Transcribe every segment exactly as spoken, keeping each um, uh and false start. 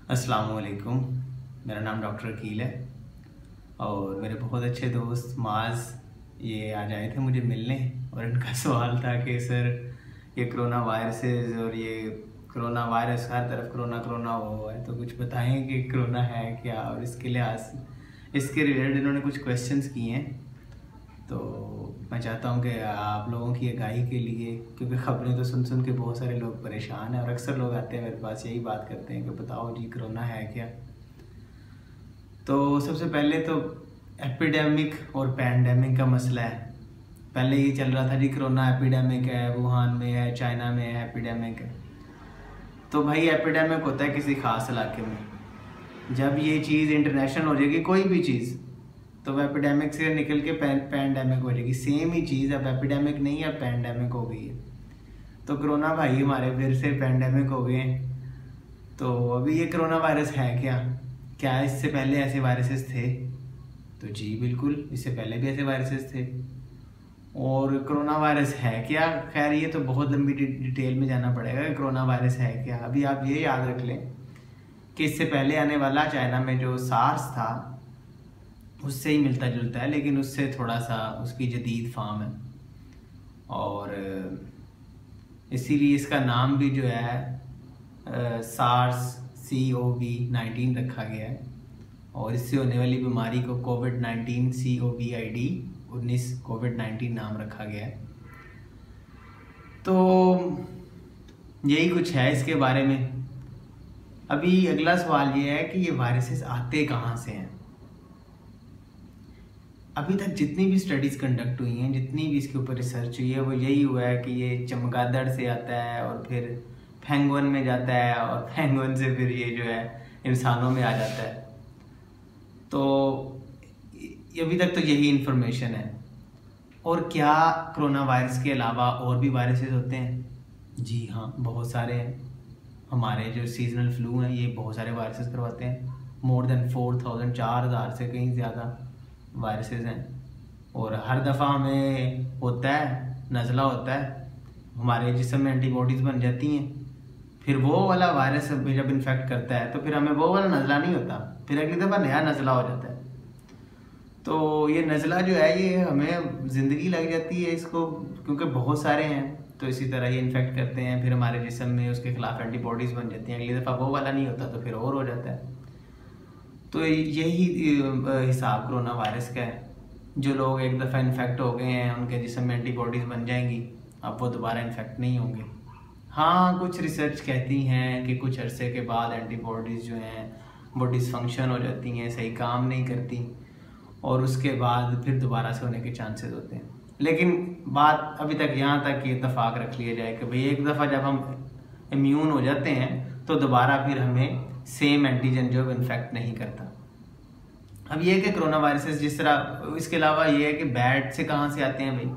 अस्सलाम वालेकुम। मेरा नाम डॉक्टर अकील है और मेरे बहुत अच्छे दोस्त माज ये आज आए थे मुझे मिलने और इनका सवाल था कि सर ये कोरोना वायरसेस और ये कोरोना वायरस हर तरफ कोरोना कोरोना हुआ है, तो कुछ बताएं कि कोरोना है क्या और इसके लिहाज इसके रिलेटेड इन्होंने कुछ क्वेश्चंस किए हैं। तो मैं चाहता हूं कि आप लोगों की आगाही के लिए, क्योंकि ख़बरें तो सुन सुन के बहुत सारे लोग परेशान हैं और अक्सर लोग आते हैं मेरे पास यही बात करते हैं कि बताओ जी कोरोना है क्या। तो सबसे पहले तो एपिडेमिक और पैंडेमिक का मसला है। पहले ये चल रहा था जी कोरोना एपिडेमिक है, वुहान में है, चाइना में है, एपिडेमिक है। तो भाई एपिडेमिक होता है किसी ख़ास इलाके में, जब ये चीज़ इंटरनेशनल हो जाएगी कोई भी चीज़ तो वह एपिडेमिक से निकल के पैंडेमिक हो जाएगी। सेम ही चीज़ अब एपिडेमिक नहीं अब पैंडेमिक हो गई है। तो कोरोना भाई हमारे फिर से पैंडेमिक हो गए हैं। तो अभी ये कोरोना वायरस है क्या क्या इससे पहले ऐसे वायरसेस थे? तो जी बिल्कुल, इससे पहले भी ऐसे वायरसेस थे। और कोरोना वायरस है क्या? खैर ये तो बहुत लंबी डिटेल में जाना पड़ेगा कि कोरोना वायरस है क्या। अभी आप ये याद रख लें कि इससे पहले आने वाला चाइना में जो सार्स था उससे ही मिलता जुलता है, लेकिन उससे थोड़ा सा उसकी जदीद फार्म है और इसीलिए इसका नाम भी जो है SARS C O V nineteen रखा गया है। और इससे होने वाली बीमारी को COVID nineteen C O V I D उन्नीस कोविड नाइनटीन नाम रखा गया है। तो यही कुछ है इसके बारे में। अभी अगला सवाल ये है कि ये वायरसेस आते कहाँ से हैं। अभी तक जितनी भी स्टडीज़ कंडक्ट हुई हैं, जितनी भी इसके ऊपर रिसर्च हुई है, वो यही हुआ है कि ये चमगादड़ से आता है और फिर पेंगुइन में जाता है और पेंगुइन से फिर ये जो है इंसानों में आ जाता है। तो अभी तक तो यही इन्फॉर्मेशन है। और क्या कोरोना वायरस के अलावा और भी वायरसेस होते हैं? जी हाँ, बहुत सारे हैं। हमारे जो सीजनल फ्लू हैं ये बहुत सारे वायरसेस करवाते हैं। मोर देन फोर थाउजेंड चार हज़ार से कहीं ज़्यादा वायरसेस हैं। और हर दफ़ा हमें होता है, नज़ला होता है, हमारे जिस्म में एंटीबॉडीज़ बन जाती हैं। फिर वो वाला वायरस जब इन्फेक्ट करता है तो फिर हमें वो वाला नज़ला नहीं होता, फिर अगली दफ़ा नया नज़ला हो जाता है। तो ये नज़ला जो है ये हमें ज़िंदगी लग जाती है इसको, क्योंकि बहुत सारे हैं। तो इसी तरह ये इन्फेक्ट करते हैं, फिर हमारे जिस्म में उसके ख़िलाफ़ एंटीबॉडीज़ बन जाती हैं। अगली दफ़ा वो वाला नहीं होता तो फिर और हो जाता है। तो यही हिसाब कोरोना वायरस का है। जो लोग एक दफ़ा इन्फेक्ट हो गए हैं उनके जिस्म में एंटीबॉडीज़ बन जाएंगी, अब वो दोबारा इन्फेक्ट नहीं होंगे। हाँ, कुछ रिसर्च कहती हैं कि कुछ अरसे के बाद एंटीबॉडीज़ जो हैं वो डिसफंक्शन हो जाती हैं, सही काम नहीं करती और उसके बाद फिर दोबारा से होने के चांसेस होते हैं। लेकिन बात अभी तक यहाँ तक कि इत्तेफाक रख लिया जाए कि भाई एक दफ़ा जब हम इम्यून हो जाते हैं तो दोबारा फिर हमें सेम एंटीजन जो इन्फेक्ट नहीं करता। अब ये है कि कोरोना वायरसेस जिस तरह, इसके अलावा ये है कि बैट से कहाँ से आते हैं भाई।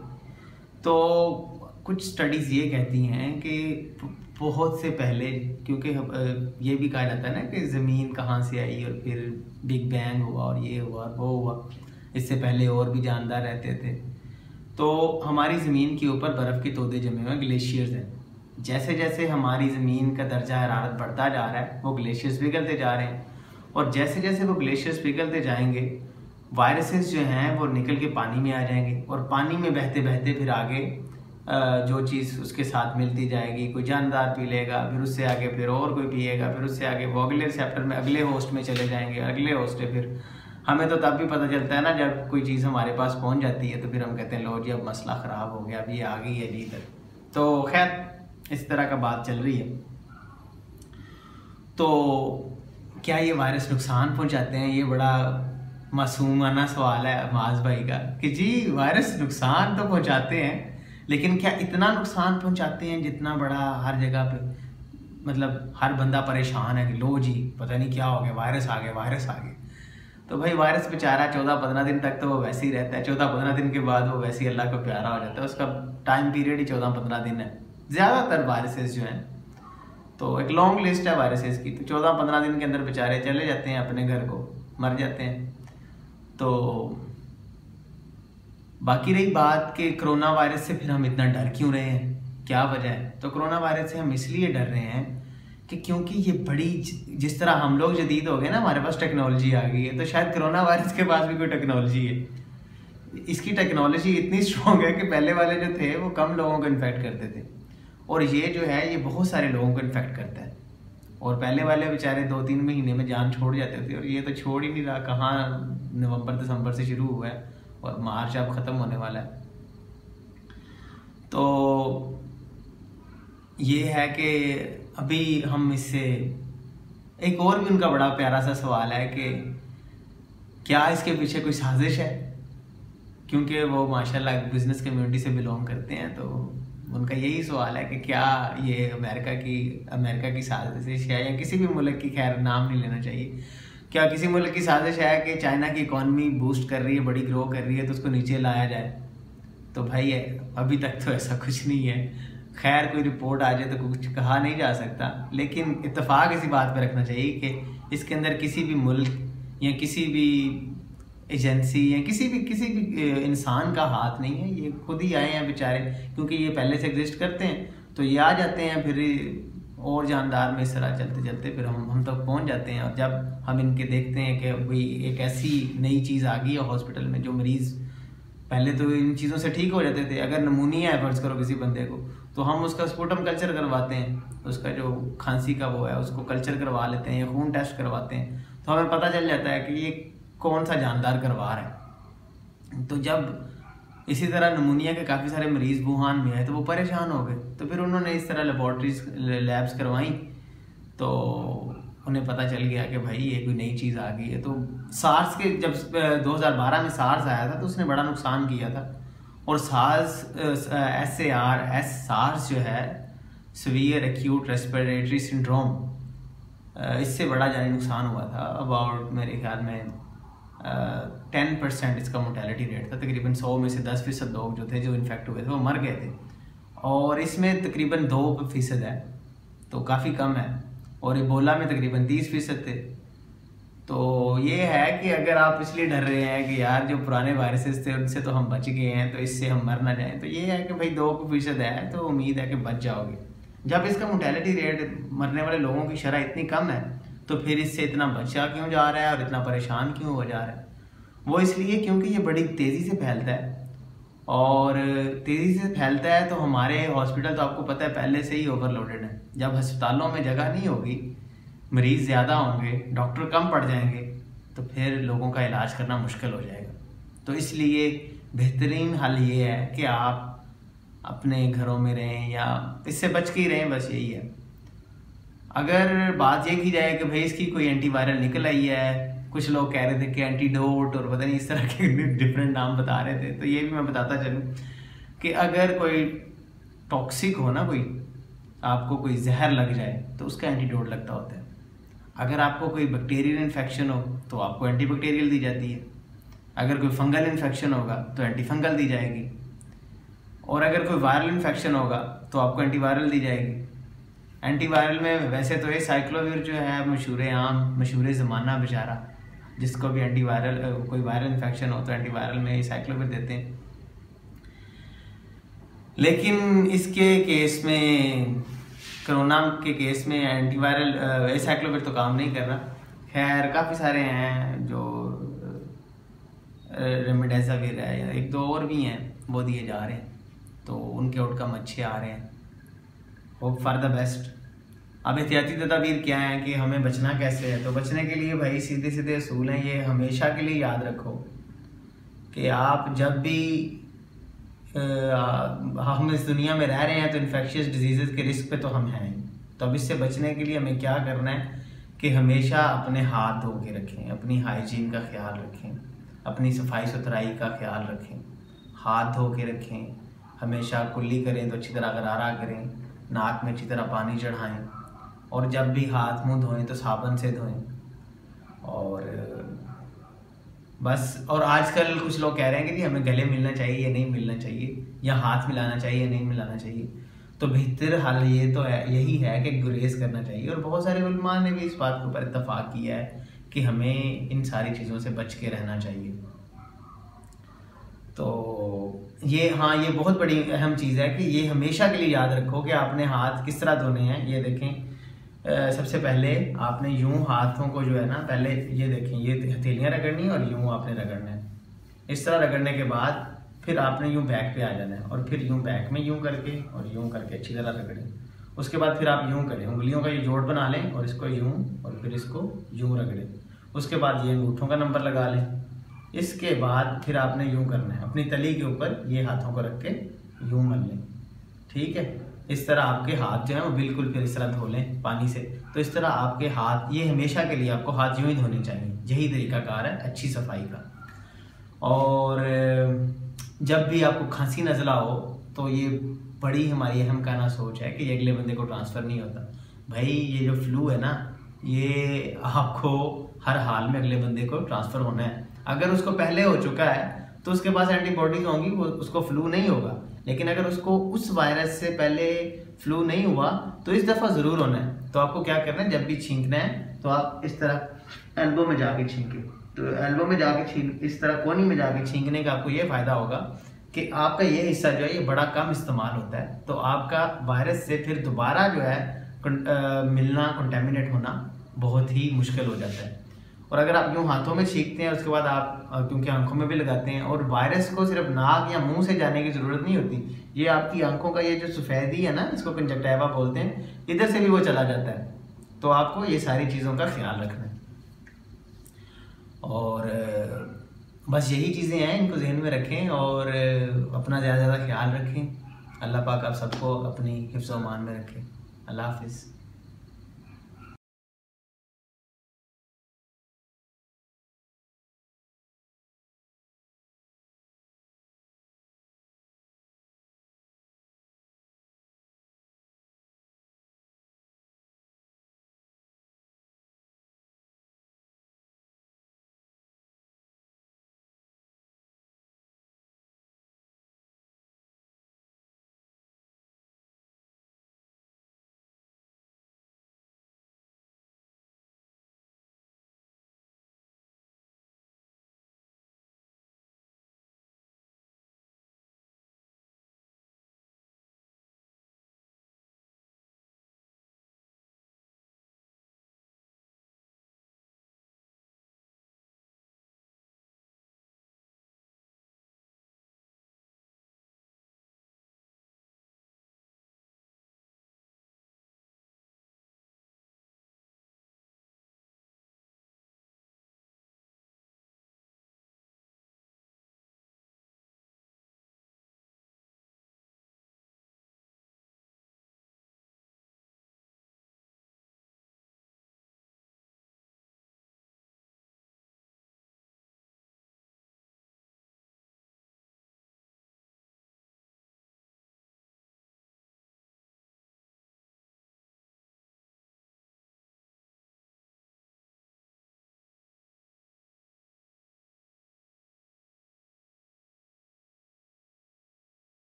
तो कुछ स्टडीज़ ये कहती हैं कि बहुत से पहले, क्योंकि ये भी कहा जाता है ना कि ज़मीन कहाँ से आई और फिर बिग बैंग हुआ और ये हुआ और वो हुआ, इससे पहले और भी जानदार रहते थे। तो हमारी ज़मीन के ऊपर बर्फ़ के तोदे जमे हुए ग्लेशियर्स हैं। जैसे जैसे हमारी ज़मीन का दर्जा हरारत बढ़ता जा रहा है वो ग्लेशियर्स पिघलते जा रहे हैं और जैसे जैसे वो ग्लेशियर्स पिघलते जाएंगे वायरसेस जो हैं वो निकल के पानी में आ जाएंगे और पानी में बहते बहते फिर आगे जो चीज़ उसके साथ मिलती जाएगी, कोई जानदार पी लेगा, फिर उससे आगे फिर और कोई पिएगा, फिर उससे आगे वो अगले रिसेप्टर में अगले होस्ट में चले जाएंगे, अगले होस्ट है। फिर हमें तो तब भी पता चलता है ना जब कोई चीज़ हमारे पास पहुँच जाती है, तो फिर हम कहते हैं लो जी अब मसला ख़राब हो गया, अब ये आ गई है जी तक। तो खैर इस तरह का बात चल रही है। तो क्या ये वायरस नुकसान पहुंचाते हैं? ये बड़ा मासूमाना सवाल है माज भाई का कि जी वायरस नुकसान तो पहुंचाते हैं, लेकिन क्या इतना नुकसान पहुंचाते हैं जितना बड़ा हर जगह पे, मतलब हर बंदा परेशान है कि लो जी पता नहीं क्या हो गया, वायरस आ गया वायरस आ गया। तो भाई वायरस बेचारा चौदह पंद्रह दिन तक तो वो वैसे ही रहता है, चौदह पंद्रह दिन के बाद वो वैसे ही अल्लाह को प्यारा हो जाता है। उसका टाइम पीरियड ही चौदह पंद्रह दिन है ज़्यादातर वायरसेस जो हैं। तो एक लॉन्ग लिस्ट है वायरसेस की, तो चौदह पंद्रह दिन के अंदर बेचारे चले जाते हैं अपने घर को, मर जाते हैं। तो बाकी रही बात कि कोरोना वायरस से फिर हम इतना डर क्यों रहे हैं, क्या वजह है? तो कोरोना वायरस से हम इसलिए डर रहे हैं कि क्योंकि ये बड़ी, जिस तरह हम लोग जदीद हो गए ना, हमारे पास टेक्नोलॉजी आ गई है, तो शायद कोरोना वायरस के पास भी कोई टेक्नोलॉजी है। इसकी टेक्नोलॉजी इतनी स्ट्रॉन्ग है कि पहले वाले जो थे वो कम लोगों को इन्फेक्ट करते थे, और ये जो है ये बहुत सारे लोगों को इन्फेक्ट करता है। और पहले वाले बेचारे दो तीन महीने में जान छोड़ जाते थे, और ये तो छोड़ ही नहीं रहा। कहाँ नवंबर दिसंबर से शुरू हुआ है और मार्च अब ख़त्म होने वाला है। तो ये है कि अभी हम इससे, एक और भी उनका बड़ा प्यारा सा सवाल है कि क्या इसके पीछे कोई साजिश है, क्योंकि वो माशाल्लाह बिजनेस कम्युनिटी से बिलोंग करते हैं। तो उनका यही सवाल है कि क्या ये अमेरिका की अमेरिका की साजिश है, या किसी भी मुल्क की, खैर नाम नहीं लेना चाहिए, क्या किसी मुल्क की साजिश है कि चाइना की इकॉनमी बूस्ट कर रही है, बड़ी ग्रो कर रही है, तो उसको नीचे लाया जाए। तो भाई अभी तक तो ऐसा कुछ नहीं है। खैर कोई रिपोर्ट आ जाए तो कुछ कहा नहीं जा सकता, लेकिन इत्तेफाक इसी बात पर रखना चाहिए कि इसके अंदर किसी भी मुल्क या किसी भी एजेंसी या किसी भी किसी भी इंसान का हाथ नहीं है। ये खुद ही आए हैं बेचारे, क्योंकि ये पहले से एग्जिस्ट करते हैं, तो ये आ जाते हैं, फिर और जानदार में इस तरह चलते चलते फिर हम हम तक पहुंच जाते हैं। और जब हम इनके देखते हैं कि भाई एक ऐसी नई चीज़ आ गई है हॉस्पिटल में, जो मरीज़ पहले तो इन चीज़ों से ठीक हो जाते थे, अगर नमूनिया है फर्ज करो किसी बंदे को, तो हम उसका स्पुटम कल्चर करवाते हैं, उसका जो खांसी का वो है उसको कल्चर करवा लेते हैं या खून टेस्ट करवाते हैं, तो हमें पता चल जाता है कि ये कौन सा जानदार करवार है। तो जब इसी तरह नमूनिया के काफ़ी सारे मरीज़ वुहान में आए तो वो परेशान हो गए, तो फिर उन्होंने इस तरह लेबॉर्ट्रीज लैब्स करवाई, तो उन्हें पता चल गया कि भाई ये कोई नई चीज़ आ गई है। तो सार्स के जब दो हज़ार बारह में सार्स आया था तो उसने बड़ा नुकसान किया था, और SARS S A R S SARS जो है सीवियर एक्यूट रेस्पिरेटरी सिंड्रोम, इससे बड़ा जानी नुकसान हुआ था। अबाउट मेरे ख्याल में टेन परसेंट इसका मोर्टेलिटी रेट था, तकरीबन सौ में से दस फीसद लोग जो थे जो इन्फेक्ट हुए थे वो मर गए थे, और इसमें तकरीबन दो फीसद है, तो काफ़ी कम है। और इबोला में तकरीबन तीस फीसद थे। तो ये है कि अगर आप इसलिए डर रहे हैं कि यार जो पुराने वायरसेस थे उनसे तो हम बच गए हैं, तो इससे हम मर ना जाएं, तो ये है कि भाई दो फीसद है, तो उम्मीद है कि बच जाओगे। जब इसका मोर्टेलिटी रेट, मरने वाले लोगों की शरह इतनी कम है, तो फिर इससे इतना बचा क्यों जा रहा है और इतना परेशान क्यों हो जा रहा है? वो इसलिए क्योंकि ये बड़ी तेज़ी से फैलता है, और तेज़ी से फैलता है तो हमारे हॉस्पिटल तो आपको पता है पहले से ही ओवरलोडेड है। जब अस्पतालों में जगह नहीं होगी, मरीज़ ज़्यादा होंगे, डॉक्टर कम पड़ जाएंगे, तो फिर लोगों का इलाज करना मुश्किल हो जाएगा। तो इसलिए बेहतरीन हल ये है कि आप अपने घरों में रहें या इससे बच के ही रहें, बस यही है। अगर बात ये की जाए कि भाई इसकी कोई एंटीवायरल निकल आई है, कुछ लोग कह रहे थे कि एंटीडोट और पता नहीं इस तरह के डिफरेंट नाम बता रहे थे, तो ये भी मैं बताता चलूँ कि अगर कोई टॉक्सिक हो ना, कोई आपको कोई जहर लग जाए तो उसका एंटीडोट लगता होता है। अगर आपको कोई बैक्टीरियल इन्फेक्शन हो तो आपको एंटीबैक्टीरियल दी जाती है, अगर कोई फंगल इन्फेक्शन होगा तो एंटीफंगल दी जाएगी, और अगर कोई वायरल इन्फेक्शन होगा तो आपको एंटीवायरल दी जाएगी। एंटीवायरल में वैसे तो ये साइक्लोविर जो है मशहूर आम मशहूर ज़माना बेचारा, जिसको भी एंटीवायरल कोई वायरल इन्फेक्शन हो तो एंटीवायरल में साइक्लोविर देते हैं। लेकिन इसके केस में, कोरोना के केस में एंटीवायरल साइक्लोविर तो काम नहीं कर रहा। खैर काफ़ी सारे हैं जो रेमडेसिविर है या एक दो और भी हैं वो दिए जा रहे हैं, तो उनके आउटकम अच्छे आ रहे हैं। Hope for the best. अब एहतियाती तदाबीर क्या है कि हमें बचना कैसे है, तो बचने के लिए भाई सीधे सीधे असूल हैं। ये हमेशा के लिए याद रखो कि आप जब भी आ, हम इस दुनिया में रह रहे हैं तो इन्फेक्शियस डिजीज़ के रिस्क पे तो हम हैं। तो अब इससे बचने के लिए हमें क्या करना है कि हमेशा अपने हाथ धो के रखें, अपनी हाइजीन का ख्याल रखें, अपनी सफाई सुथराई का ख्याल रखें, हाथ धो के रखें, हमेशा कुल्ली करें तो अच्छी तरह गरारा करें, नाक में अच्छी तरह पानी चढ़ाएं, और जब भी हाथ मुंह धोएं तो साबुन से धोएं। और बस, और आजकल कुछ लोग कह रहे हैं कि जी हमें गले मिलना चाहिए या नहीं मिलना चाहिए, या हाथ मिलाना चाहिए या नहीं मिलाना चाहिए। तो बेहतर हल ये तो है, यही है कि गुरेज करना चाहिए। और बहुत सारे उलमा ने भी इस बात के ऊपर इत्तफाक किया है कि हमें इन सारी चीज़ों से बच के रहना चाहिए। तो ये, हाँ, ये बहुत बड़ी अहम चीज़ है कि ये हमेशा के लिए याद रखो कि आपने हाथ किस तरह धोने हैं। ये देखें, सबसे पहले आपने यूं हाथों को जो है ना, पहले ये देखें, ये हथेलियाँ रगड़नी है और यूं आपने रगड़ना है। इस तरह रगड़ने के बाद फिर आपने यूं बैक पे आ जाना है और फिर यूं बैक में यूं करके और यूं करके अच्छी तरह रगड़ें। उसके बाद फिर आप यूं करें, उंगलियों का ये जोड़ बना लें और इसको यूं और फिर इसको यूं रगड़ें। उसके बाद ये अंगूठों का नंबर लगा लें। इसके बाद फिर आपने यूं करना है, अपनी तली के ऊपर ये हाथों को रख के यूं मल लें। ठीक है, इस तरह आपके हाथ जो है वो बिल्कुल फिर इस तरह धो लें पानी से। तो इस तरह आपके हाथ, ये हमेशा के लिए आपको हाथ यूं ही धोने चाहिए। यही तरीकाकार है अच्छी सफाई का। और जब भी आपको खांसी नज़ला हो तो ये बड़ी हमारी अहम कहना सोच है कि ये अगले बंदे को ट्रांसफ़र नहीं होता। भाई ये जो फ्लू है ना, ये आपको हर हाल में अगले बंदे को ट्रांसफ़र होना है। अगर उसको पहले हो चुका है तो उसके पास एंटीबॉडीज होंगी, वो उसको फ्लू नहीं होगा। लेकिन अगर उसको उस वायरस से पहले फ्लू नहीं हुआ तो इस दफ़ा ज़रूर होना है। तो आपको क्या करना है, जब भी छींकना है तो आप इस तरह एल्बो में जाके छींकें। तो एल्बो में जाके छींक, इस तरह कोनी में जाके छींकने का आपको ये फ़ायदा होगा कि आपका ये हिस्सा जो है ये बड़ा कम इस्तेमाल होता है। तो आपका वायरस से फिर दोबारा जो है आ, मिलना, कंटेमिनेट होना बहुत ही मुश्किल हो जाता है। और अगर आप यूँ हाथों में छींकते हैं उसके बाद आप क्योंकि आंखों में भी लगाते हैं, और वायरस को सिर्फ नाक या मुंह से जाने की ज़रूरत नहीं होती। ये आपकी आंखों का ये जो सफ़ेदी है ना, इसको कंजक्टिवा बोलते हैं, इधर से भी वो चला जाता है। तो आपको ये सारी चीज़ों का ख्याल रखना है। और बस यही चीज़ें हैं, इनको जहन में रखें और अपना ज़्यादा ज़्यादा ख्याल रखें। अल्लाह पाक आप सबको अपनी हिफ्ज़-ओ-अमान में रखें। अल्लाह हाफ़िज़।